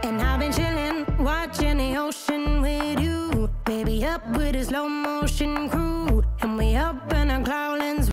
And I've been chillin', watching the ocean with you. Baby, up with a slow motion crew. And we up in our cloud